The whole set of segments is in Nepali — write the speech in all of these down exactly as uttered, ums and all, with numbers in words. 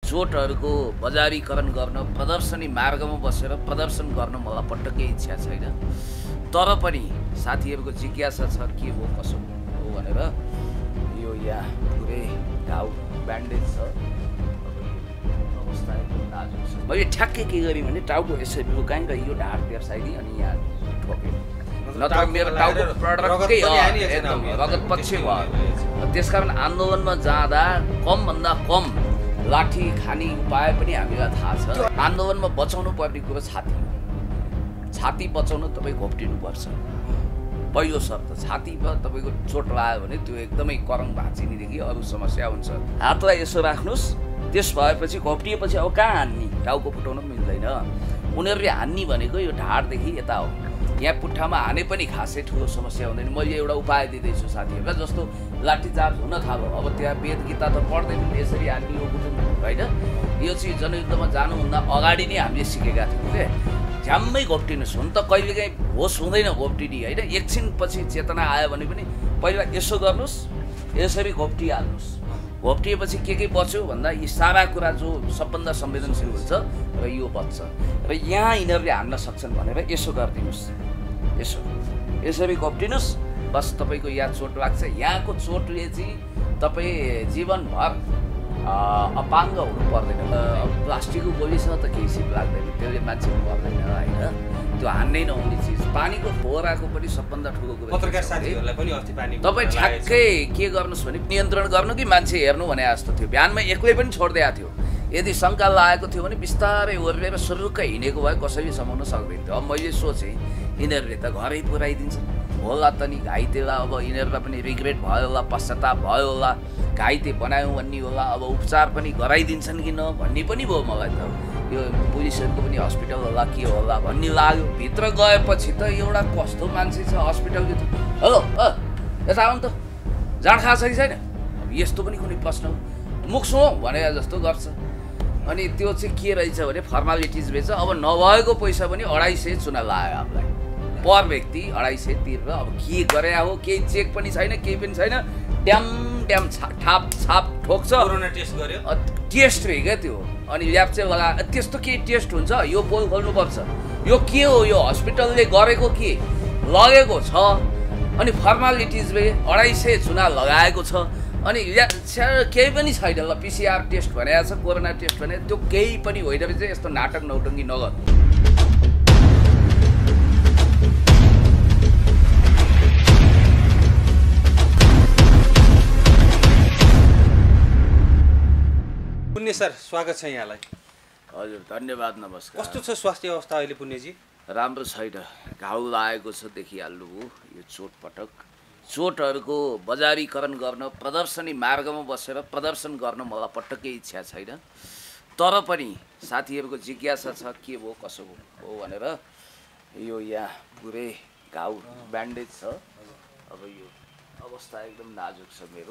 चोटहरूको बजारीकरण गर्न प्रदर्शनी मार्गमा बसेर प्रदर्शन गर्न मलाई पटक्कै इच्छा छैन। तर पनि साथीहरूको जिज्ञासा छ के हो कसो हो भनेर यो यहाँ पुरै घाउ ब्यान्डेज छ, अवस्था एकदम नाजुक छ। मैले ठ्याक्कै के गरेँ भने टाउको यसरी लुकाएँ र यो ढाड तेर्साइदिएँ अनि यहाँ ठोकेँ। नत्र मेरो टाउको प्रडक्टकै एकदम रगत पछि भयो। त्यसकारण आन्दोलनमा जाँदा कमभन्दा कम लाठी खाने उपाय पनि हामीलाई थाहा छ। आन्दोलनमा बचाउनु पर्ने कुरो छाती हो। छाती बचाउनु तपाईँ घोप्टिनुपर्छ पहिलो शर्त। छातीमा तपाईँको चोट लाग्यो भने त्यो एकदमै करङ भाँचिनेदेखि अरू समस्या हुन्छ। हातलाई यसो राख्नुहोस्, त्यस भएपछि घोप्टिएपछि अब कहाँ हान्ने, टाउको फुटाउनु मिल्दैन। उनीहरूले हान्ने भनेको यो ढाडदेखि यता हो। यहाँ पुट्ठामा हाने पनि खासै ठुलो समस्या हुँदैन। मैले एउटा उपाय दिँदैछु साथीहरूलाई, जस्तो लाठीचार्ज हुन थाल्यो अब त्यहाँ वेद गीता त पढ्दैन, यसरी हान्ने हो कुटुम्ब होइन। यो चाहिँ जनयुद्धमा जानुभन्दा अगाडि नै हामीले सिकेका थियौँ के झ्याम्मै घोप्टिनुहोस्। हुन त कहिलेकाहीँ होस हुँदैन घोप्टिने होइन, एकछिनपछि चेतना आयो भने पनि पहिला यसो गर्नुहोस्, यसरी घोप्टिहाल्नुहोस्। घोप्टिएपछि के के बच्यो भन्दा यी सारा कुरा जो सबभन्दा संवेदनशील हुन्छ र यो बच्छ र यहाँ यिनीहरूले हान्न सक्छन् भनेर यसो गरिदिनुहोस्। यसो यसरी घोप्टिनुहोस्, बस तपाईँको यहाँ चोट लाग्छ। यहाँको चोटले चाहिँ तपाईँ जीवनभर अपाङ्ग हुनु पर्दैन। प्लास्टिकको गोलीसँग त केही सिप लाग्दैन, त्यसले मान्छे पर्दैन होइन। त्यो हान्नै नहुने चिज। पानीको फोहराको पनि सबभन्दा ठुलो कुरो पत्रकार साथीहरूलाई पनि अस्ति पानी तपाईँ ठ्याक्कै के गर्नुहोस् भने नियन्त्रण गर्नु कि मान्छे हेर्नु भने जस्तो थियो। बिहानमा एक्लै पनि छोडिदिएको थियो। यदि शङ्का लागेको थियो भने बिस्तारै ओर्लेर सुरुक्क हिँडेको भए कसैले समाउन सक्दैन थियो। अब मैले सोचेँ यिनीहरूले त घरै पुऱ्याइदिन्छन् होला त नि, घाइतेलाई अब यिनीहरूलाई पनि रिग्रेट भयो होला, पश्चाताप भयो होला, घाइते बनायौँ भन्ने होला, अब उपचार पनि गराइदिन्छन् कि न भन्ने पनि भयो। मलाई त यो पुलिसहरूको पनि हस्पिटल होला के होला भन्ने लाग्यो। भित्र गएपछि त एउटा कस्तो मान्छे छ हस्पिटलभित्र, हेलो अ यता आउनु त, जाँड खाएको छ कि छैन, यस्तो पनि कुनै प्रश्न मुख सुनौ भने जस्तो गर्छ। अनि त्यो चाहिँ के रहेछ भने फर्मालिटिज रहेछ। अब नभएको पैसा पनि अढाई सय चुना लाग्यो हामीलाई पर व्यक्ति, अढाई सय तिरेर अब के गरे हो, केही चेक पनि छैन, केही पनि छैन। ड्याम ड्याम छा ठाप छाप ठोक्छ। कोरोना टेस्ट गर्यो, टेस्ट हो क्या त्यो। अनि ल्याब चाहिँ लगा त्यस्तो केही टेस्ट हुन्छ, यो पोल खोल्नुपर्छ, यो के हो, यो हस्पिटलले गरेको के लगेको छ। अनि फर्मालिटिजले अढाई सय चुना लगाएको छ। अनि केही पनि छैन। ल पिसिआर टेस्ट भनेको छ, कोरोना टेस्ट भने त्यो केही पनि होइन भने चाहिँ यस्तो नाटक नौटङ्गी नगर। पुण्य सर स्वागत छ यहाँलाई। हजुर धन्यवाद, नमस्कार। कस्तो छ स्वास्थ्य अवस्था अहिले पुण्यजी? राम्रो छैन, घाउ लागेको छ देखिहाल्नुभयो। यो चोटपटक चोटहरूको बजारीकरण गर्न प्रदर्शनी मार्गमा बसेर प्रदर्शन गर्न मलाई पटक्कै इच्छा छैन। तर पनि साथीहरूको जिज्ञासा छ के हो कसो हो भनेर यो यहाँ पुरै घाउ ब्यान्डेज छ। अब यो अवस्था एकदम नाजुक छ मेरो।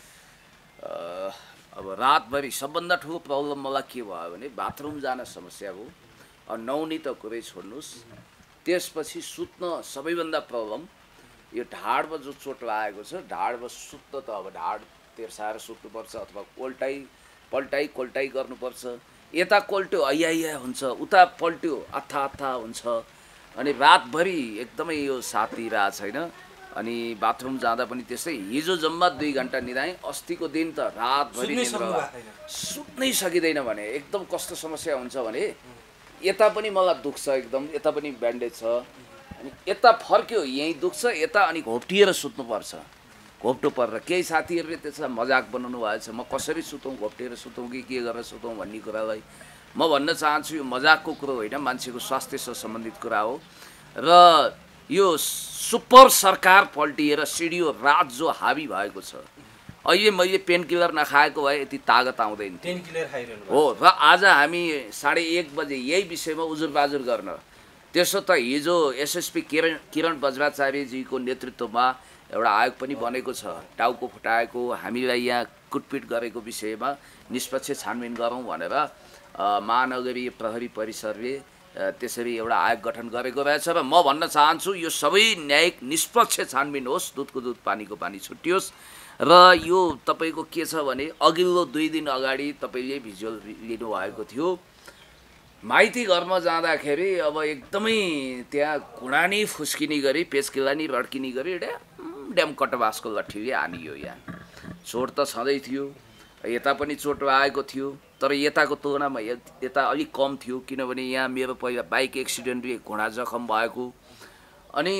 अब रातभरि सबभन्दा ठुलो प्रब्लम मलाई के भयो भने बाथरुम जान समस्या भयो। अब नुहाउने त कुरै छोड्नुहोस्, त्यसपछि सुत्न सबैभन्दा प्रब्लम। यो ढाडमा जो चोट लागेको छ, ढाडमा सुत्न त अब ढाड तेर्साएर सुत्नुपर्छ अथवा कोल्टाइ पल्टाइ कोल्टाइ गर्नुपर्छ। यता कोल्ट्यो अयाइया हुन्छ, उता पल्ट्यो अथा अथा हुन्छ। अनि रातभरि एकदमै यो साथ दिइरहेको छैन। अनि बाथरुम जाँदा पनि त्यस्तै। हिजो जम्मा दुई घन्टा निदाएँ, अस्तिको दिन त रातभरि सुत्नै सकिँदैन भने एकदम कस्तो समस्या हुन्छ भने यता पनि मलाई दुख्छ एकदम, यता पनि ब्यान्डेज छ। अनि यता फर्क्यो यहीँ दुख्छ, यता अनि घोप्टिएर सुत्नुपर्छ, घोप्टो परेर। केही साथीहरूले त्यसलाई मजाक बनाउनु भएको छ, म कसरी सुतौँ, घोप्टिएर सुतौँ कि के गरेर सुतौँ भन्ने कुरालाई म भन्न चाहन्छु यो मजाकको कुरो होइन, मान्छेको स्वास्थ्यसँग सम्बन्धित कुरा हो। र यो सुपर सरकार पल्टिएर सिडियो रात जो हाबी भएको छ, अहिले मैले पेन किलर नखाएको भए यति तागत आउँदैन हो। र आज हामी साढे एक बजे यही विषयमा उजुर बाजुर गर्न, त्यसो त हिजो एसएसपी किरण किरण बज्राचार्यजीको नेतृत्वमा एउटा आयोग पनि बनेको छ। टाउको फुटाएको हामीलाई यहाँ कुटपिट गरेको विषयमा निष्पक्ष छानबिन गरौँ भनेर महानगरीय प्रहरी परिसरले त्यसरी एउटा आयोग गठन गरेको रहेछ। र म भन्न चाहन्छु यो सबै न्यायिक निष्पक्ष छानबिन होस्, दुधको दुध पानीको पानी छुट्टियोस्। र यो तपाईँको के छ भने अघिल्लो दुई दिन अगाडि तपाईँले भिजुअल लिनुभएको थियो माइती घरमा जाँदाखेरि अब एकदमै त्यहाँ घुँडानी फुस्किने गरी पेचकिलानी रड्किने गरी ड्याम ड्याम कटबासको लट्ठीले हानियो यहाँ चोट त छँदै थियो यता पनि चोट आएको थियो तर यताको तुलनामा यता अलिक कम थियो किनभने यहाँ मेरो पहिला बाइक एक्सिडेन्टले घुँडा जखम भएको अनि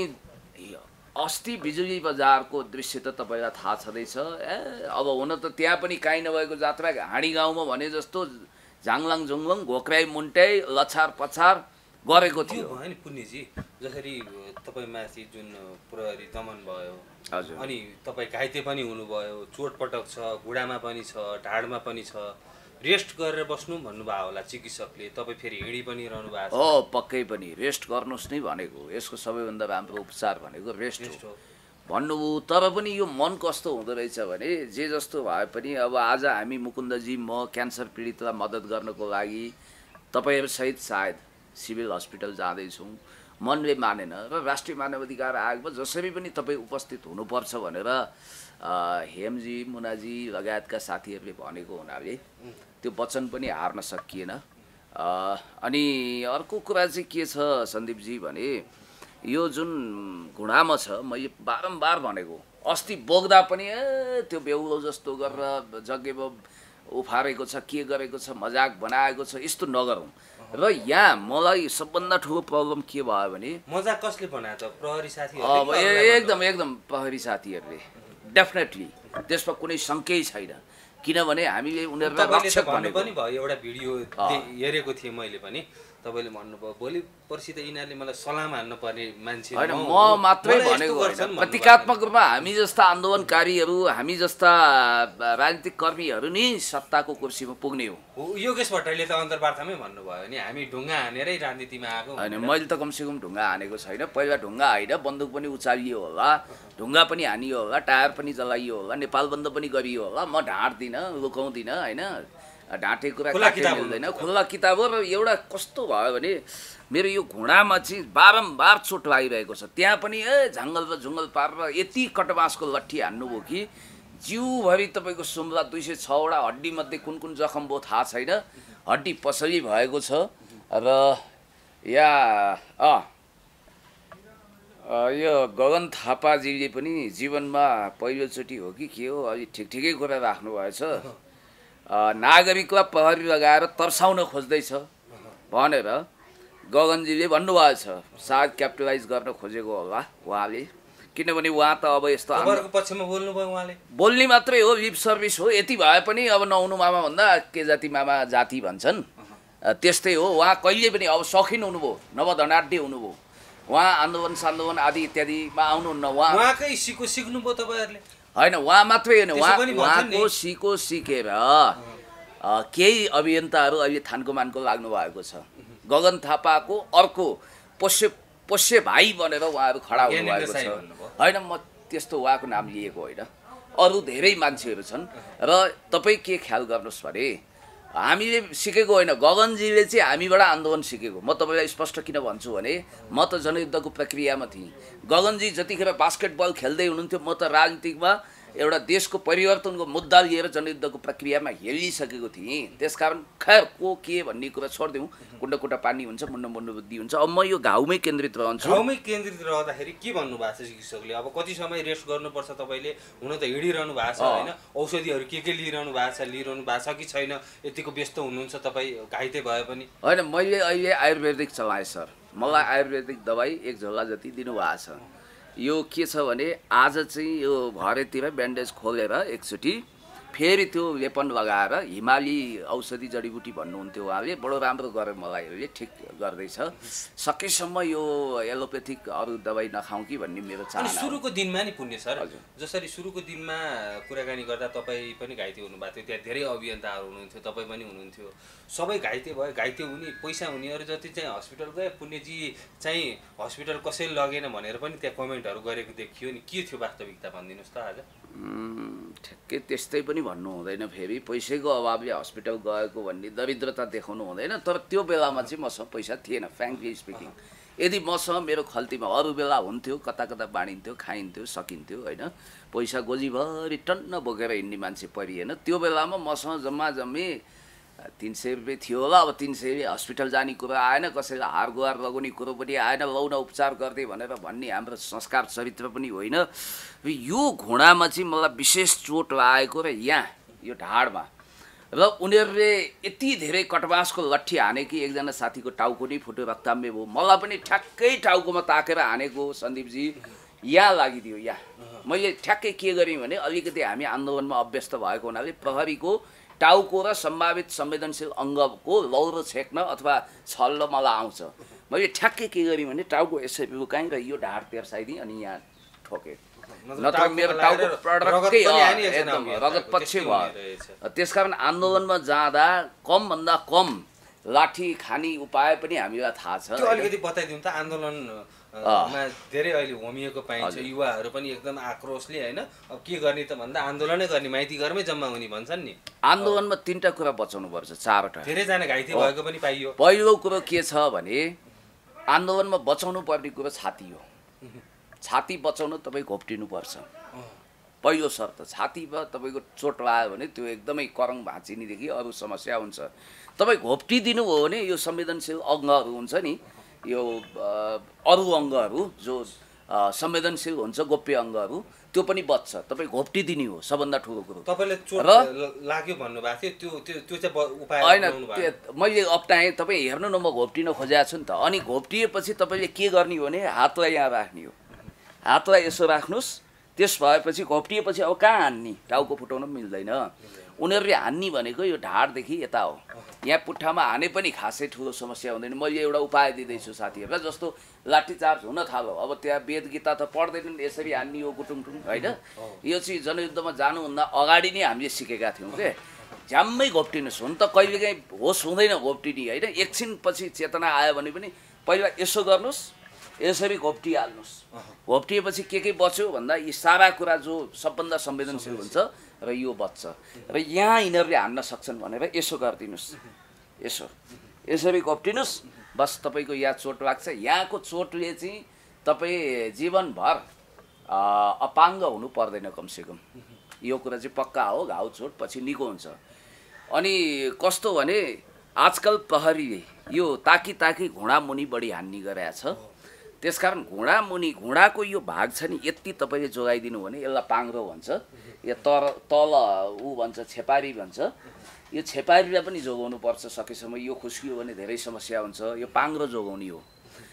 अस्ति बिजुली बजारको दृश्य त तपाईँलाई थाहा छँदैछ ए अब हुन त त्यहाँ पनि काहीँ नभएको जात्रा हाँडी गाउँमा भने जस्तो झाङलाङ झुङलङ घोक्राइ मुन्ट्याइ लछार पछार गरेको थियो भयो नि पुण्यजी जसरी तपाईँ माथि जुन प्रहरी दमन भयो हजुर अनि तपाईँ घाइते पनि हुनुभयो चोटपटक छ घुँडामा पनि छ ढाडमा पनि छ रेस्ट गरेर बस्नु भन्नुभयो होला चिकित्सकले तपाईँ फेरि हिँडी पनि रहनु भएको छ हो पक्कै पनि रेस्ट गर्नुहोस् नै भनेको यसको सबैभन्दा राम्रो उपचार भनेको रेस्ट हो भन्नुभयो तर पनि यो मन कस्तो हुँदो रहेछ भने जे जस्तो भए पनि अब आज हामी मुकुन्दजी म क्यान्सर पीडितलाई मद्दत गर्नको लागि तपाईँहरूसहित सायद सिभिल हस्पिटल जाँदैछौँ मनले मानेन र राष्ट्रिय मानव अधिकार आयोगमा जसरी पनि तपाईँ उपस्थित हुनुपर्छ भनेर हेमजी मुनाजी लगायतका साथीहरूले भनेको हुनाले त्यो वचन पनि हार्न सकिएन अनि अर्को कुरा चाहिँ के छ सन्दीपजी भने यो जुन घुँडामा छ मैले बारम्बार भनेको अस्ति बोक्दा पनि ए त्यो बेहुलो जस्तो गरेर जग्गेब उफारेको छ के गरेको छ मजाक बनाएको छ यस्तो नगरौँ र यहाँ मलाई सबभन्दा ठुलो प्रब्लम के भयो भने मजाक कसले बनायो त प्रहरी अब साथीहरूले एकदम एकदम प्रहरी साथीहरूले डेफिनेटली त्यसमा कुनै शङ्कै छैन किनभने हामीले उनीहरूलाई रक्षक भन्नु भनेको पनि भयो एउटा भिडियो दे- हेरेको थिएँ मैले पनि तपाईँले भन्नुभयो भोलि पर्सि त यिनीहरूले मलाई सलाम हान्नु पर्ने मान्छे होइन म म हुँ। मात्रै मलाई यस्तो भनेको गर्छन् होइन भन्नुभएको प्रतीकात्मक रूपमा हामी जस्ता आन्दोलनकारीहरू हामी जस्ता राजनीतिक कर्मीहरू नि सत्ताको कुर्सीमा पुग्ने हो हो। योगेश भट्टराईले त अन्तर्वार्तामै भन्नुभयो नि हामी ढुङ्गा हानेरै राजनीतिमा आएको होइन भनेर। मैले त कमसेकम ढुङ्गा हानेको छैन पहिला ढुङ्गा होइन बन्दुक पनि उचालियो होला ढुङ्गा पनि हानियो होला टायर पनि जलाइयो होला नेपाल बन्द पनि गरियो होला म ढाँट्दिनँ लुकाउँदिनँ होइन ढाँटेको कुरा खुला काट्दै किताब मिल्दैन हुनुपर्छ। खुल्ला किताब हो र एउटा कस्तो भयो भने मेरो यो घुँडामा चाहिँ बारम्बार चोट लागिरहेको छ त्यहाँ पनि ए झङ्गल र झुङ्गल पारेर यति कटबासको लट्ठी हान्नुभयो कि जिउभरि तपाईँको सुम्ला दुई सय छवटा हड्डीमध्ये कुन कुन जखम भयो थाहा छैन हड्डी पसली भएको छ र या अ यो गगन थापाजीले पनि जीवनमा पहिलोचोटि हो कि के हो अलि ठिक ठिकै कुरा राख्नुभएछ नागरिकलाई प्रहरी लगाएर तर्साउन खोज्दैछ भनेर गगनजीले भन्नुभएको छ सायद क्यापिटलाइज गर्न खोजेको होला उहाँले किनभने उहाँ त अब यस्तो तपाईँहरूको पक्षमा बोल्नुभयो उहाँले बोल्ने मात्रै हो लिप सर्भिस हो यति भए पनि अब नहुनु मामा भन्दा के जाति मामा जाति भन्छन् त्यस्तै हो उहाँ कहिले पनि अब सौखिन हुनुभयो नवधनाढ्य हुनुभयो उहाँ आन्दोलन सान्दोलन आदि इत्यादिमा आउनुहुन्न उहाँ उहाँकै सिको सिक्नुभयो तपाईँहरूले होइन उहाँ मात्रै होइन त्यसो उहाँ पनि भन्छन् नि। उहाँको सिको सिकेर केही अभियन्ताहरू अहिले थानको मानको लाग्नु भएको छ गगन थापाको अर्को पोष्य पोष्य भाइ भनेर उहाँहरू खडा हुनुभएको छ होइन म त्यस्तो उहाँको नाम लिएको होइन अरू धेरै मान्छेहरू छन् र तपाईँ के ख्याल गर्नुहोस् भने हामीले सिकेको होइन गगनजीले चाहिँ हामीबाट आन्दोलन सिकेको म तपाईँलाई स्पष्ट किन भन्छु भने म त जनयुद्धको प्रक्रियामा थिएँ गगनजी जतिखेर बास्केटबल खेल्दै हुनुहुन्थ्यो म त राजनीतिकमा एउटा देशको परिवर्तनको मुद्दा लिएर जनयुद्धको प्रक्रियामा हेरिसकेको थिएँ त्यसकारण खैर को के भन्ने कुरा छोडिदिउँ कुण्ड कुण्ड पानी हुन्छ मुन्ड मुन्ड बुद्धि हुन्छ अब म यो घाउमै केन्द्रित रहन्छु घाउमै केन्द्रित रहँदाखेरि के भन्नुभएको छ चिकित्सकले अब कति समय रेस्ट गर्नुपर्छ तपाईँले हुन त हिँडिरहनु भएको छ होइन औषधिहरू के के लिइरहनु भएको छ लिइरहनु भएको छ कि छैन यतिको व्यस्त हुनुहुन्छ तपाईँ घाइते भए पनि होइन मैले अहिले आयुर्वेदिक चलाएँ सर मलाई आयुर्वेदिक दबाई एक झोला जति दिनुभएको छ यो के छ भने आज चाहिँ यो भरेतिर ब्यान्डेज खोलेर एकचोटि फेरि त्यो लेपन लगाएर हिमाली औषधि जडीबुटी भन्नुहुन्थ्यो उहाँले बडो राम्रो गरेर मलाई अहिले ठिक गर्दैछ सकेसम्म यो एलोपेथिक अरू दबाई नखाउँ कि भन्ने मेरो अनि चाहना हो। सुरुको दिनमा नि पुण्य सर हजुर। जसरी सुरुको दिनमा कुराकानी गर्दा तपाईँ पनि घाइते हुनुभएको थियो त्यहाँ धेरै अभियन्ताहरू हुनुहुन्थ्यो तपाईँ पनि हुनुहुन्थ्यो सबै घाइते भयो घाइते हुने पैसा हुनेहरू जति चाहिँ हस्पिटल गए पुण्यजी चाहिँ हस्पिटल कसैले लगेन भनेर पनि त्यहाँ कमेन्टहरू गरेको देखियो नि के थियो वास्तविकता भनिदिनुहोस् त आज ठ्याक्कै त्यस्तै पनि भन्नु हुँदैन फेरि पैसैको अभावले हस्पिटल गएको भन्ने दरिद्रता देखाउनु हुँदैन तर त्यो बेलामा चाहिँ मसँग पैसा थिएन फ्रेङ्कली स्पिकिङ यदि मसँग मेरो खल्तीमा अरू बेला हुन्थ्यो, कता कता बाँडिन्थ्यो, खाइन्थ्यो, सकिन्थ्यो होइन, पैसा गोजीभरि टन्न बोकेर हिँड्ने मान्छे परिएन। त्यो बेलामा मसँग जम्मा जम्मी तिन सय रुपियाँ थियो होला। अब तिन सय हस्पिटल जाने कुरो आएन, कसैलाई हार गुहार लगाउने कुरो पनि आएन, लौन उपचार गर्दै भनेर भन्ने हाम्रो संस्कार चरित्र पनि होइन। यो घुँडामा चाहिँ मलाई विशेष चोट लागेको र यहाँ यो ढाडमा, र उनीहरूले यति धेरै कटबासको लट्ठी हाने कि एकजना साथीको टाउको नै फुट्यो, रक्ताम्बे भयो। मलाई पनि ठ्याक्कै टाउकोमा ताकेर हानेको सन्दीपजी यहाँ लागिदियो। यहाँ मैले ठ्याक्कै के गरेँ भने अलिकति हामी आन्दोलनमा अभ्यस्त भएको हुनाले प्रहरीको टाउको र सम्भावित संवेदनशील अङ्गको लौरो छेक्न अथवा छल्न मलाई आउँछ। मैले ठ्याक्कै के गरेँ भने टाउको यसरी लुकाएँ र यो ढाड तेर्साइदिएँ अनि यहाँ ठोकेँ। नत्र मेरो टाउको प्रडक्टकै एकदम रगत पछि भयो। त्यसकारण आन्दोलनमा जाँदा कमभन्दा कम लाठी खाने उपाय पनि हामीलाई थाहा छ। त्यो अलिकति बताइदिउँ त। आन्दोलनमा धेरै अहिले होमिएको पाइन्छ, युवाहरू पनि एकदम आक्रोशले होइन अब के गर्ने त भन्दा आन्दोलनै गर्ने, माइती घरमै जम्मा हुने भन्छन् नि। आन्दोलनमा तिनवटा कुरा बचाउनु पर्छ, चारवटा। धेरैजना घाइते भएको पनि पाइयो। पहिलो कुरो के छ भने आन्दोलनमा बचाउनु पर्ने कुरो छाती हो। छाती बचाउन तपाईँ घोप्टिनुपर्छ, पहिलो शर्त। छातीमा तपाईँको चोट लाग्यो भने त्यो एकदमै करङ भाँचिनेदेखि अरू समस्या हुन्छ। तपाईँ घोप्टिदिनु हो भने यो संवेदनशील अङ्गहरू हुन्छ नि, यो अरू अङ्गहरू जो संवेदनशील हुन्छ, गोप्य अङ्गहरू, त्यो पनि बच्छ। तपाईँ घोप्टिदिने हो सबभन्दा ठुलो कुरो। तपाईँले चोट लाग्यो भन्नुभएको थियो, त्यो त्यो चाहिँ उपाय होइन, मैले अप्नाएँ। तपाईँ हेर्नु न, म घोप्टिन खोजेको छु नि त। अनि घोप्टिएपछि तपाईँले के गर्ने हो भने हातलाई यहाँ राख्ने हो, हातलाई यसो राख्नुहोस्। त्यस भएपछि घोप्टिएपछि अब कहाँ हान्ने, टाउको फुटाउन मिल्दैन। उनीहरूले हान्ने भनेको यो ढाडदेखि यता हो। यहाँ पुट्ठामा हाने पनि खासै ठुलो समस्या हुँदैन। मैले एउटा उपाय दिँदैछु साथीहरूलाई, जस्तो लाठीचार्ज हुन थाल्यो, अब त्यहाँ वेद गीता त पढ्दैनन्, यसरी हान्ने हो गुटुङटुङ होइन। यो चाहिँ जनयुद्धमा जानुभन्दा अगाडि नै हामीले सिकेका थियौँ के, झ्याम्मै घोप्टिनुहोस्। हुन त कहिलेकाहीँ होस हुँदैन घोप्टिने होइन, एकछिनपछि चेतना आयो भने पनि पहिला यसो गर्नुहोस्, यसरी घोप्टिहाल्नुहोस्। घोप्टिएपछि के के बच्यो भन्दा यी सारा कुरा जो सबभन्दा संवेदनशील हुन्छ र यो बच्छ। र यहाँ यिनीहरूले हान्न सक्छन् भनेर यसो गरिदिनुहोस्, यसो यसरी घोप्टिनुहोस्। बस तपाईँको यहाँ चोट लाग्छ। यहाँको चोटले चाहिँ तपाईँ जीवनभर अपाङ्ग हुनु पर्दैन कमसेकम। यो कुरा चाहिँ पक्का हो, घाउ चोट पछि निको हुन्छ। अनि कस्तो भने आजकल प्रहरीले यो ताकी ताकी घुँडा मुनि बढी हान्ने गरेको छ। त्यसकारण घुँडा मुनि, घुँडाको यो भाग छ नि, यति तपाईँले जोगाइदिनु भने यसलाई पाङ्रो भन्छ, यो तर तल ऊ भन्छ छेपारी भन्छ। यो छेपारीलाई पनि जोगाउनु पर्छ सकेसम्म। यो खुस्कियो भने धेरै समस्या हुन्छ, यो पाङ्रो जोगाउने हो।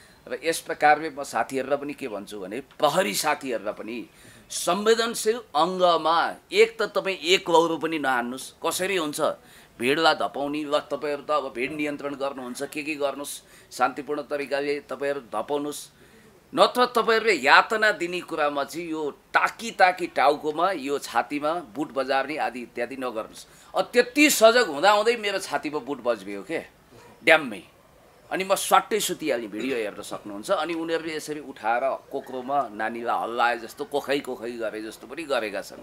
र यस प्रकारले म साथीहरूलाई पनि के भन्छु भने प्रहरी साथीहरूलाई पनि संवेदनशील अङ्गमा एक त तपाईँ एक लौरो पनि नहान्नुहोस्। कसरी हुन्छ भिडलाई धपाउने, ल तपाईँहरू त अब भिड नियन्त्रण गर्नुहुन्छ, के के गर्नुहोस्, शान्तिपूर्ण तरिकाले तपाईँहरू धपाउनुहोस्। नत्र तपाईँहरूले यातना दिने कुरामा चाहिँ यो ताकी ताकी टाउकोमा, यो छातीमा बुट बजार्ने आदि इत्यादि नगर्नुहोस्। अब त्यति सजग हुँदाहुँदै मेरो छातीमा बुट बज्यो के ड्याम्मै, अनि म स्वाट्टै सुतिहालेँ। भिडियो हेर्न सक्नुहुन्छ। अनि उनीहरूले यसरी उठाएर कोक्रोमा नानीलाई हल्लाए जस्तो, कोखै कोखै गरे जस्तो पनि गरेका छन्।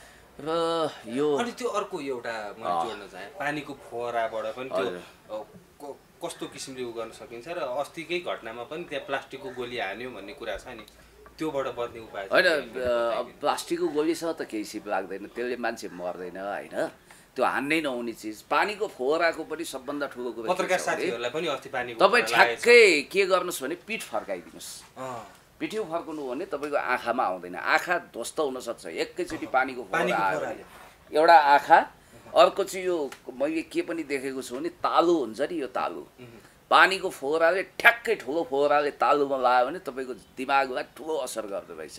र यो अनि त्यो अर्को एउटा मैले जोड्न चाहेँ, पानीको फोहराबाट पनि त्यो कस्तो किसिमले उ गर्न सकिन्छ। र अस्तिकै घटनामा पनि त्यहाँ प्लास्टिकको गोली हान्यो भन्ने कुरा छ नि, त्योबाट बच्ने उपाय होइन। प्लास्टिकको गोलीसँग त केही सिप लाग्दैन, त्यसले मान्छे मर्दैन होइन, त्यो हान्नै नहुने चिज। पानीको फोहराको पनि सबभन्दा ठुलो कुरो पत्रकार साथीहरूलाई पनि अस्ति पानीको तपाईँ ठ्याक्कै के गर्नुहोस् भने पिठ फर्काइदिनुहोस्। पिठ्यौ फर्कनु हो भने तपाईँको आँखामा आउँदैन, आँखा ध्वस्त हुनसक्छ एकैचोटि पानीको फोहरा आयो भने। एउटा आँखा, अर्को चाहिँ यो मैले के पनि देखेको छु भने तालु हुन्छ नि, यो तालु पानीको फोहराले ठ्याक्कै ठुलो फोहराले तालुमा लाग्यो भने तपाईँको दिमागलाई ठुलो असर गर्दो रहेछ।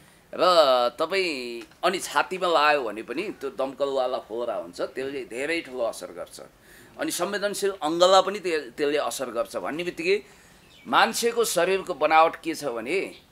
र तपाईँ अनि छातीमा लाग्यो भने पनि त्यो दमकलवाला फोहरा हुन्छ, त्यसले धेरै ठुलो असर गर्छ। अनि संवेदनशील अङ्गलाई पनि त्यसले असर गर्छ। भन्ने बित्तिकै मान्छेको शरीरको बनावट के छ भने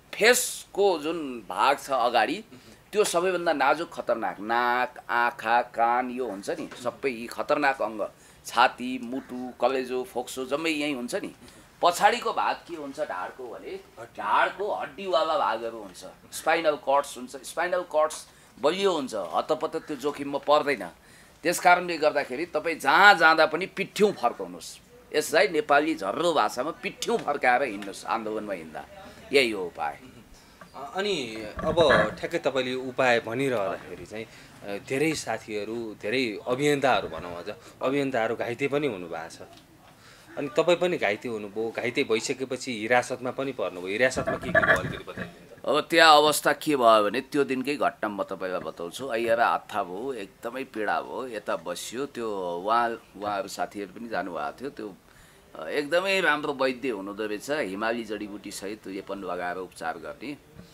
फेसको जुन भाग छ अगाडि, त्यो सबैभन्दा नाजुक खतरनाक। नाक, आँखा, कान यो हुन्छ नि, सबै यी खतरनाक अङ्ग। छाती, मुटु, कलेजो, फोक्सो जम्मै यहीँ हुन्छ नि। पछाडिको भाग के हुन्छ ढाडको भने ढाडको हड्डीवाला भागहरू हुन्छ, स्पाइनल कर्ड्स हुन्छ। स्पाइनल कर्ड्स बलियो हुन्छ, हतपत त्यो जोखिममा पर्दैन। त्यस कारणले गर्दाखेरि तपाईँ जहाँ जाँदा पनि पिठ्यौँ फर्काउनुहोस्, यसलाई नेपाली झर्रो भाषामा पिठ्यौँ फर्काएर हिँड्नुहोस् आन्दोलनमा हिँड्दा, यही हो उपाय। अनि अब ठ्याक्कै तपाईँले उपाय भनिरहँदाखेरि चाहिँ धेरै साथीहरू, धेरै अभियन्ताहरू भनौँ, अझ अभियन्ताहरू घाइते पनि हुनुभएको छ। अनि तपाईँ पनि घाइते हुनुभयो, घाइते भइसकेपछि हिरासतमा पनि पर्नुभयो। हिरासतमा के के भयो अलिकति बताइदिनु। अब त्यहाँ अवस्था के भयो भने त्यो दिनकै घटना म तपाईँलाई बताउँछु। आइएर हात्था भयो, एकदमै पीडा भयो, यता बसियो। त्यो उहाँ उहाँहरू साथीहरू पनि जानुभएको थियो। त्यो एकदमै राम्रो वैद्य हुनुहुँदो रहेछ, हिमाली जडीबुटी सहित लेपन लगाएर उपचार गर्ने।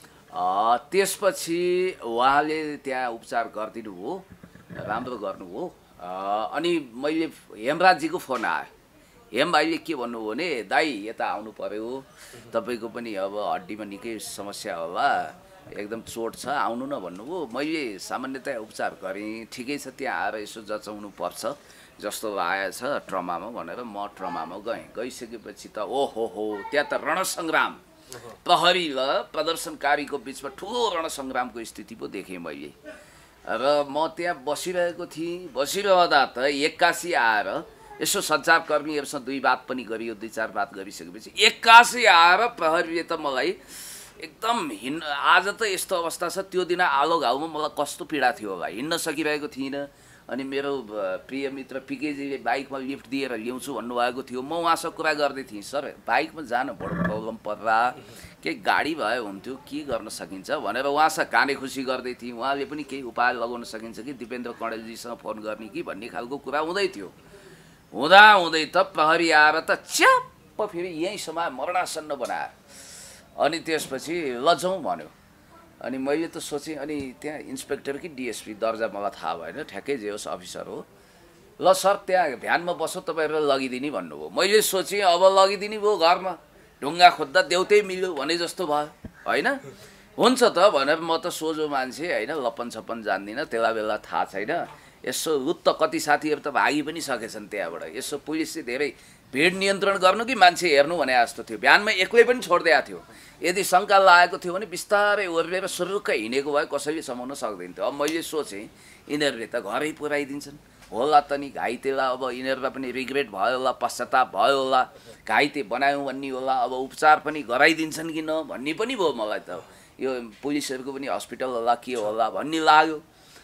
त्यसपछि उहाँले त्यहाँ उपचार गरिदिनु भयो, राम्रो गर्नुभयो। अनि मैले हेमराजजीको फोन आयो। हेम भाइले के भन्नुभयो भने दाइ यता आउनु पर्यो, तपाईँको पनि अब हड्डीमा निकै समस्या होला, एकदम चोट छ, आउनु न भन्नुभयो। मैले सामान्यतया उपचार गरेँ, ठिकै छ, त्यहाँ आएर यसो जचाउनु पर्छ जस्तो लागेछ ट्रमामा भनेर म ट्रमामा गएँ। गइसकेपछि त ओहो हो, त्यहाँ त रणसङ्ग्राम, प्रहरी र प्रदर्शनकारीको बिचमा ठुलो रणसङ्ग्रामको स्थिति पो देखेँ मैले। र म त्यहाँ बसिरहेको थिएँ। बसिरहँदा त एक्कासी आएर यसो सञ्चारकर्मीहरूसँग दुई बात पनि गरियो, दुई चार बात गरिसकेपछि एक्कासी आएर प्रहरीले त मलाई एकदम हिँड्न, आज त यस्तो अवस्था छ, त्यो दिन आलो घाउमा मलाई कस्तो पीडा थियो होला, हिँड्न सकिरहेको थिइनँ। अनि मेरो प्रिय मित्र पिकेजीले बाइकमा लिफ्ट दिएर ल्याउँछु भन्नुभएको थियो। म उहाँसँग कुरा गर्दै थिएँ, सर बाइकमा जानु बडो प्रब्लम पर्ला, केही गाडी भए हुन्थ्यो, के गर्न सकिन्छ भनेर उहाँसँग काने खुसी गर्दै थिएँ। उहाँले पनि केही उपाय लगाउन सकिन्छ कि दिपेन्द्र कणेलजीसँग फोन गर्ने कि भन्ने खालको कुरा हुँदै थियो। हुँदा हुँदै त प्रहरी आएर त च्याप्प फेरि यहीँ समय मरणासन्न बनायो। अनि त्यसपछि लजाउँ भन्यो। अनि मैले त सोचेँ, अनि त्यहाँ इन्सपेक्टर कि डिएसपी दर्जा मलाई थाहा भएन, ठ्याक्कै जे होस् अफिसर हो। ल सर त्यहाँ भ्यानमा बसो, तपाईँहरू लगिदिने भन्नुभयो। मैले सोचेँ अब लगिदिने भयो, घरमा ढुङ्गा खोज्दा देउतै मिल्यो भने जस्तो भयो, होइन? हुन्छ त भनेर म त सोझो मान्छे होइन, लपन छप्पन जान्दिनँ, बेला बेला थाहा छैन। यसो लुत्त कति साथीहरू त भागी पनि सकेछन् त्यहाँबाट। यसो पुलिसले धेरै भिड नियन्त्रण गर्नु कि मान्छे हेर्नु भने जस्तो थियो। बिहानमा एक्लै पनि छोडिदिएको थियो। यदि शङ्का लागेको थियो भने बिस्तारै ओर्लेर सुरुक्कै हिँडेको भए कसैले समाउन सक्दैन थियो। अब मैले सोचेँ यिनीहरूले त घरै पुऱ्याइदिन्छन् होला त नि, घाइतेलाई अब यिनीहरूलाई पनि रिग्रेट भयो होला, पश्चाताप भयो होला, घाइते बनायौँ भन्ने होला, अब उपचार पनि गराइदिन्छन् कि न भन्ने पनि भयो। मलाई त यो पुलिसहरूको पनि हस्पिटल होला के होला भन्ने लाग्यो।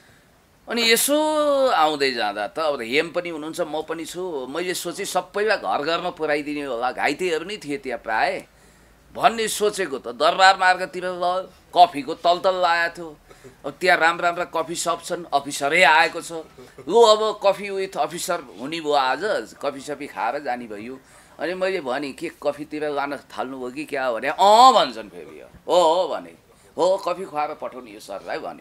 अनि यसो आउँदै जाँदा त अब हेम पनि हुनुहुन्छ, म पनि छु। मैले सोचेँ सबैलाई घर घरमा पुऱ्याइदिने होला, घाइतेहरू नै थिए त्यहाँ प्राय भन्ने सोचेको त दरबार मार्गतिर ल कफीको तलतल लागेको थियो। अब त्यहाँ राम्रा राम्रा कफी सप छन्, अफिसरै आएको छ। लु अब कफी विथ अफिसर हुने भयो, आज कफी सफी खाएर जाने भयो। अनि मैले भनेँ के कफीतिर लान थाल्नुभयो कि क्या भने, अँ भन्छन् फेरि। हो हो भने, हो कफी खुवाएर पठाउने यो सरलाई भने।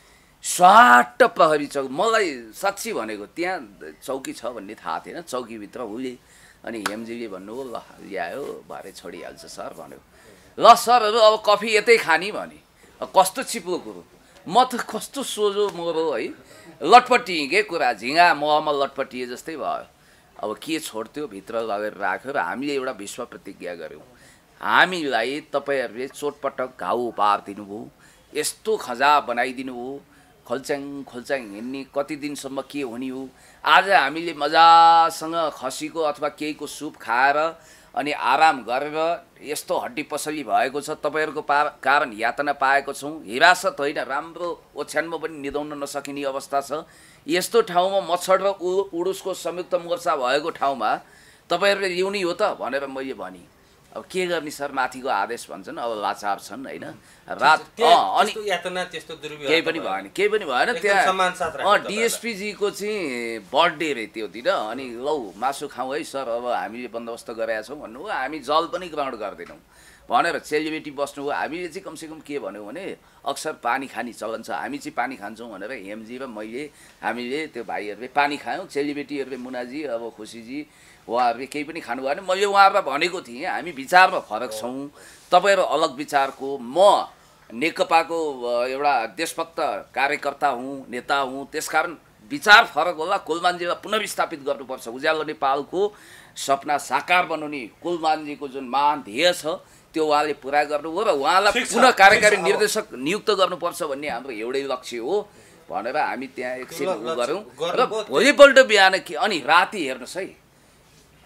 स्वाट प्रहरी चौक, मलाई साँच्ची भनेको त्यहाँ चौकी छ भन्ने थाहा थिएन, चौकीभित्र हुले। अनि हेमजीले भन्नुभयो ल ल्यायो भरे छोडिहाल्छ सर भन्यो। ल सरहरू अब कफी यतै खाने भने, कस्तो चिप्लो कुरो, म त कस्तो सोझो मोरो है, लटपटिएँ के कुरा, झिँगा महमा लटपटिए जस्तै भयो। अब के छोड्थ्यो भित्र लगेर राख्यो र हामीले एउटा विश्व प्रतिज्ञा गऱ्यौँ, हामीलाई तपाईँहरूले चोटपटक घाउ उपहार दिनुभयो, यस्तो खजा बनाइदिनु हो, खोल्च्याङ खोल्च्याङ हिँड्ने कति दिनसम्म के हुने हो। आज हामीले मजासँग खसीको अथवा केहीको सुप खाएर अनि आराम गरेर यस्तो हड्डी पसली भएको छ, तपाईँहरूको पा कारण यातना पाएको छौँ। हिरासत होइन, राम्रो ओछ्यानमा पनि निदाउन नसकिने अवस्था छ। यस्तो ठाउँमा मच्छर र उ उडुसको संयुक्त मोर्चा भएको ठाउँमा तपाईँहरूले ल्याउने हो त भनेर मैले भनेँ। अब के गर्ने सर, माथिको आदेश भन्छन्, अब लाचार छन् होइन। रात अनि केही पनि भएन, केही पनि भएन। त्यहाँ डिएसपीजीको चाहिँ बर्थडे रे त्यो दिन। अनि लौ मासु खाउँ है सर, अब हामीले बन्दोबस्त गरेका छौँ भन्नुभयो। हामी जल पनि ग्रहण गर्दैनौँ भनेर चेलीबेटी बस्नुभयो। हामीले चाहिँ कमसेकम के भन्यौँ भने अक्सर पानी खाने चलन छ, हामी चाहिँ पानी खान्छौँ भनेर हेमजी र मैले हामीले त्यो भाइहरूले पानी खायौँ। चेलीबेटीहरूले मुनाजी अब खुसीजी उहाँहरूले केही पनि खानु भएन। मैले उहाँहरूलाई भनेको थिएँ हामी विचारमा फरक छौँ, तपाईँहरू अलग विचारको, म नेकपाको एउटा देशभक्त कार्यकर्ता हुँ, नेता हुँ, त्यसकारण विचार फरक होला। कुलमानजीलाई पुनर्स्थापित गर्नुपर्छ, उज्यालो नेपालको सपना साकार बनाउने कुलमानजीको जुन महान ध्येय छ त्यो उहाँले पुरा गर्नुभयो र उहाँलाई पुनः कार्यकारी निर्देशक नियुक्त गर्नुपर्छ भन्ने हाम्रो एउटै लक्ष्य हो भनेर हामी त्यहाँ एकछिन उ गऱ्यौँ। र भोलिपल्ट बिहान के अनि राति हेर्नुहोस् है,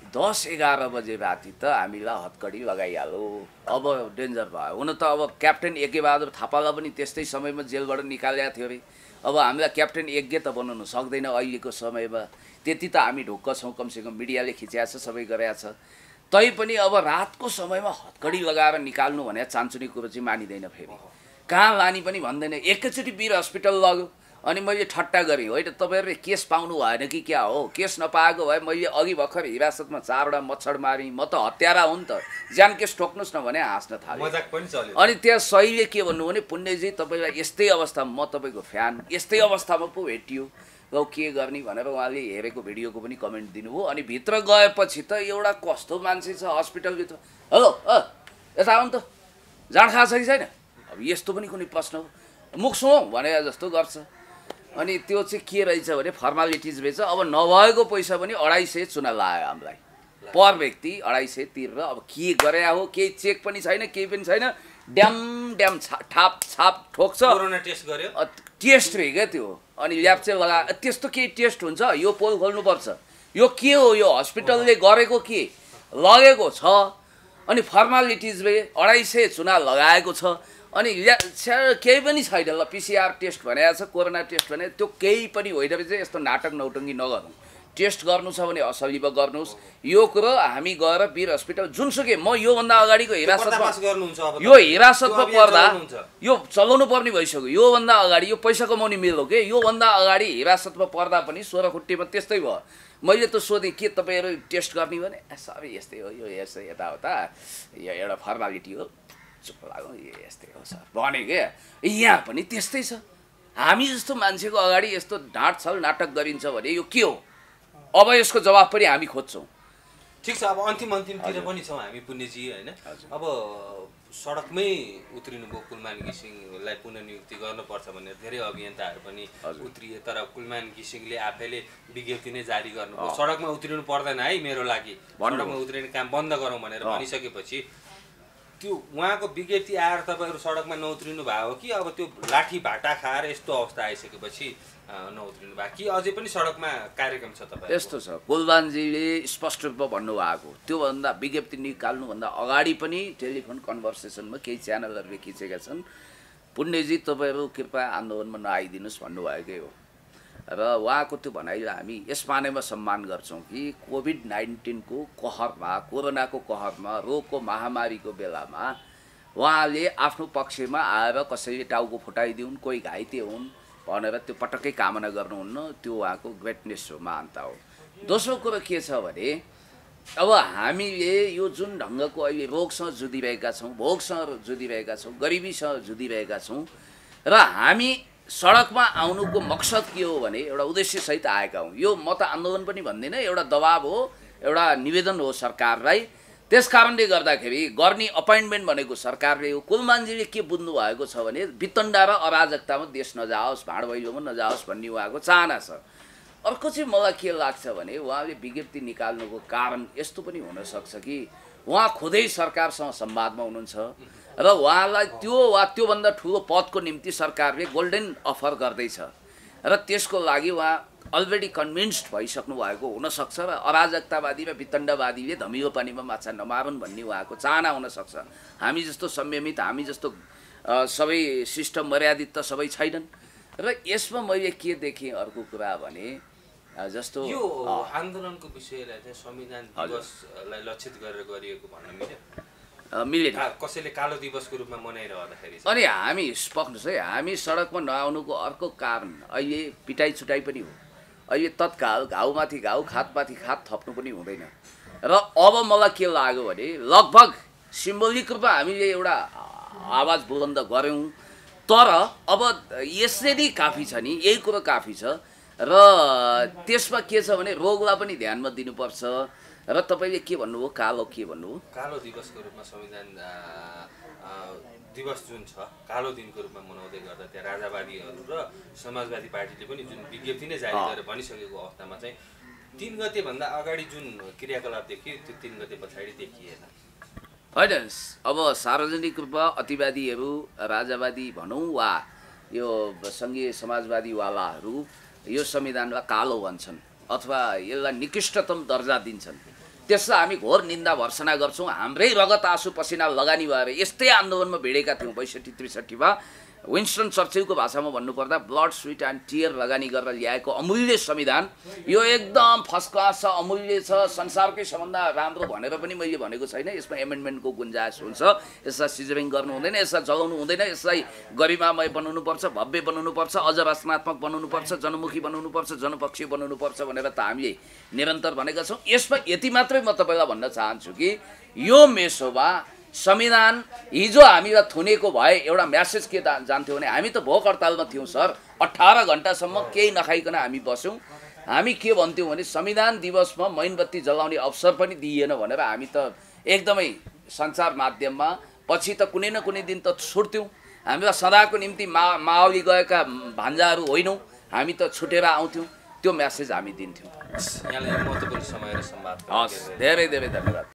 दस एघार बजे राति त हामीलाई हतकडी लगाइहाल्यो। अब डेन्जर भयो। हुन त अब क्याप्टेन यज्ञ बहादुर थापालाई पनि त्यस्तै समयमा जेलबाट निकालेको थियो अरे। अब हामीलाई क्याप्टेन यज्ञ त बनाउनु सक्दैन अहिलेको समयमा। त्यति त हामी ढुक्क छौँ, कमसेकम मिडियाले खिच्याएको छ, सबै गरेको छ। तैपनि अब रातको समयमा हतकडी लगाएर निकाल्नु भने चान्चुने कुरो चाहिँ मानिँदैन। फेरि कहाँ लाने पनि भन्दैन। एकैचोटि वीर हस्पिटल लग्यो अनि मैले ठट्टा गरेँ, होइन तपाईँहरूले केस पाउनु भएन कि क्या हो? केस नपाएको भए मैले अघि भर्खर हिरासतमा चारवटा मच्छर मारेँ, म त हत्यारा हुन् त, ज्यान केस ठोक्नुहोस् न भने हाँस्न थाल्यो। अनि त्यहाँ सहीले के भन्नु भने, पुण्यजी तपाईँलाई यस्तै अवस्थामा, म तपाईँको फ्यान, यस्तै अवस्थामा पो भेटियो र के गर्ने भनेर उहाँले हेरेको भिडियोको पनि कमेन्ट दिनुभयो। अनि भित्र गएपछि त एउटा कस्तो मान्छे छ हस्पिटलभित्र, हेलो अ यता आउनु त, जाँड खाएको छ कि छैन? अब यस्तो पनि कुनै प्रश्न हो? मुख सुहाउँ भने जस्तो गर्छ। अनि त्यो चाहिँ के रहेछ भने फर्मालिटिज रहेछ। अब नभएको पैसा पनि अढाई सय चुना लाग्यो हामीलाई, पर व्यक्ति अढाई सय तिरेर। अब के गरे हो, केही चेक पनि छैन, केही पनि छैन, ड्याम ड्याम छा ठाप छाप ठोक्छ। कोरोना टेस्ट गर्यो, टेस्ट रे क्या त्यो। अनि ल्याब चाहिँ लगा, त्यस्तो केही टेस्ट हुन्छ? यो पोल खोल्नुपर्छ। यो के हो? यो हस्पिटलले गरेको के लगेको छ? अनि फर्मालिटिजले अढाई सय चुना लगाएको छ। अनि केही पनि छैन। ल पिसिआर टेस्ट भनेको छ, कोरोना टेस्ट भने त्यो केही पनि होइन रहेछ। यस्तो नाटक नौटङ्गी नगर्नु। टेस्ट गर्नु छ भने असलीमा गर्नुहोस्। यो कुरो हामी गएर वीर हस्पिटल जुनसुकै, म योभन्दा अगाडिको हिरासतमा, यो हिरासतमा पर्दा यो चलाउनु पर्ने भइसक्यो। योभन्दा अगाडि यो पैसा कमाउने मेलो के, योभन्दा अगाडि हिरासतमा पर्दा पनि सोह्रखुट्टीमा त्यस्तै भयो। मैले त सोधेँ के तपाईँहरू टेस्ट गर्ने भने सबै यस्तै हो, यो यस्तै यताउता, यो एउटा फर्मालिटी हो। चुप लाग्यो, यो यस्तै हो सर भने क्या। यहाँ पनि त्यस्तै छ। हामी जस्तो मान्छेको अगाडि यस्तो ढाँटछल नाटक गरिन्छ भने यो के हो? अब यसको जवाब पनि हामी खोज्छौँ। ठिक छ, अब अन्तिम अन्तिमतिर पनि छौँ हामी पुण्यजी, होइन? अब सडकमै उत्रिनु भयो कुलमान घिसिङलाई पुनर्नियुक्ति गर्नुपर्छ भनेर धेरै अभियन्ताहरू पनि उत्रिए, तर कुलमान घिसिङले आफैले विज्ञप्ति नै जारी गर्नुभयो, सडकमा उत्रिनु पर्दैन है, मेरो लागि सडकमा उत्रिने काम बन्द गरौँ भनेर भनिसकेपछि त्यो उहाँको विज्ञप्ति आएर तपाईँहरू सडकमा नउत्रिनु भयो हो कि अब त्यो लाठी भाटा खाएर यस्तो अवस्था आइसकेपछि नउत्रिनु भयो कि अझै पनि सडकमा कार्यक्रम छ तपाईँ? यस्तो छ, कुलमानजीले स्पष्ट रूपमा भन्नुभएको त्योभन्दा विज्ञप्ति निकाल्नुभन्दा अगाडि पनि टेलिफोन कन्भर्सेसनमा केही च्यानलहरूले खिचेका छन्, पुण्यजी तपाईँहरू कृपया आन्दोलनमा नआइदिनुहोस् भन्नुभएकै हो। र उहाँको त्यो भनाइलाई हामी यस मानेमा सम्मान गर्छौँ कि कोभिड नाइन्टिनको कहरमा, कोरोनाको कहरमा, रोगको महामारीको बेलामा उहाँले आफ्नो पक्षमा आएर कसैले टाउको फुटाइदिउन्, कोही घाइते हुन् भनेर त्यो पटक्कै कामना गर्नुहुन्न। त्यो उहाँको ग्रेटनेस हो, महानता हो। दोस्रो कुरो के छ भने अब हामीले यो जुन ढङ्गको अहिले रोगसँग जुधिरहेका छौँ, भोगसँग जुधिरहेका छौँ, गरिबीसँग जुधिरहेका छौँ र हामी सडकमा आउनुको मकसद के हो भने एउटा उद्देश्यसहित आएका हौँ। यो म त आन्दोलन पनि भन्दिनँ, एउटा दबाब हो, एउटा निवेदन हो सरकारलाई। त्यस कारणले गर्दाखेरि गर्ने अपोइन्टमेन्ट भनेको सरकारले हो। कुलमानजीले के बुझ्नु भएको छ भने वितण्डा र अराजकतामा देश नजाओस्, भाँडभैलोमा नजाओस् भन्ने उहाँको चाहना छ। अर्को चाहिँ मलाई के लाग्छ भने उहाँले विज्ञप्ति निकाल्नुको कारण यस्तो पनि हुनसक्छ कि उहाँ खुदै सरकारसँग संवादमा हुनुहुन्छ र उहाँलाई त्यो वा त्योभन्दा ठुलो पदको निम्ति सरकारले गोल्डन अफर गर्दैछ र त्यसको लागि उहाँ अलरेडी कन्भिन्स्ड भइसक्नु भएको हुनसक्छ र अराजकतावादी र वितण्डवादीले धमिलो पानीमा माछा नमारुन् भन्ने उहाँको चाहना हुनसक्छ। हामी जस्तो संयमित, हामी जस्तो सबै सिस्टम मर्यादित त सबै छैनन्। र यसमा मैले के देखेँ अर्को कुरा भने जस्तो यो आन्दोलनको विषयलाई चाहिँ संविधान दिवसलाई लक्षित गरेर गरिएको भन्न मिल्यो? मिलेन। कसैले कालो दिवसको रूपमा मनाइरहँदाखेरि अनि हामी पक्नुहोस् है, हामी सडकमा नआउनुको अर्को कारण अहिले पिटाइ छुटाइ पनि हो। अहिले तत्काल घाउमाथि घाउ, खातमाथि खात थप्नु पनि हुँदैन। र अब मलाई के लाग्यो भने लगभग सिम्बोलिक रूपमा हामीले एउटा आवाज बुलन्द गऱ्यौँ, तर अब यसरी काफी छ नि, यही कुरो काफी छ। र त्यसमा के छ भने रोगलाई पनि ध्यानमा दिनुपर्छ। र तपाईँले के भन्नुभयो, कालो के भन्नुभयो? कालो दिवसको रूपमा संविधान दिवस जुन छ कालो दिनको रूपमा मनाउँदै गर्दा त्यहाँ राजावादीहरू र समाजवादी पार्टीले पनि जुन विज्ञप्ति नै जारी गरेर भनिसकेको अवस्थामा चाहिँ तिन गतेभन्दा अगाडि जुन क्रियाकलाप देखियो त्यो तिन गते पछाडि देखिएन। होइन, अब सार्वजनिक रूपमा अतिवादीहरू, राजावादी भनौँ वा यो सङ्घीय समाजवादीवालाहरू यो संविधानलाई कालो भन्छन् अथवा यसलाई निकृष्टतम दर्जा दिन्छन्। त्यसलाई हामी घोर निन्दा भर्सना गर्छौँ। हाम्रै रगत आँसु पसिना लगानी भएर यस्तै आन्दोलनमा भिडेका थियौँ बैसठी त्रिसठीमा। विन्स्टन चर्चिलको भाषामा भन्नुपर्दा ब्लड स्वेट एन्ड टियर लगानी गरेर ल्याएको अमूल्य संविधान यो एकदम फर्स्ट क्लास छ, अमूल्य छ, संसारकै सबभन्दा राम्रो भनेर पनि मैले भनेको छैन। यसमा एमेन्डमेन्टको गुन्जाइस हुन्छ। यसलाई सिजरिङ गर्नु हुँदैन, यसलाई जलाउनु हुँदैन, यसलाई गरिमामय बनाउनुपर्छ, भव्य बनाउनुपर्छ, अझ रचनात्मक बनाउनुपर्छ, जनमुखी बनाउनुपर्छ, जनपक्षी बनाउनुपर्छ भनेर त हामीले निरन्तर भनेका छौँ। यसमा यति मात्रै म तपाईँलाई भन्न चाहन्छु कि यो मेसोमा संविधान हिजो हामीलाई थुनेको भए एउटा म्यासेज के जान्थ्यो भने हामी त भोक हडतालमा थियौँ सर, अठार घन्टासम्म केही नखाइकन हामी बस्यौँ। हामी के भन्थ्यौँ भने संविधान दिवसमा मैनबत्ती जलाउने अवसर पनि दिइएन भनेर हामी त एकदमै सञ्चार माध्यममा पछि त कुनै न कुनै दिन त छुट्थ्यौँ। हामीलाई सदाको निम्ति मा माओली गएका भान्जाहरू होइनौँ, हामी त छुटेर आउँथ्यौँ। त्यो म्यासेज हामी दिन्थ्यौँ। यहाँलाई महत्त्वपूर्ण समय र संवाद। हस्, धेरै धेरै धन्यवाद।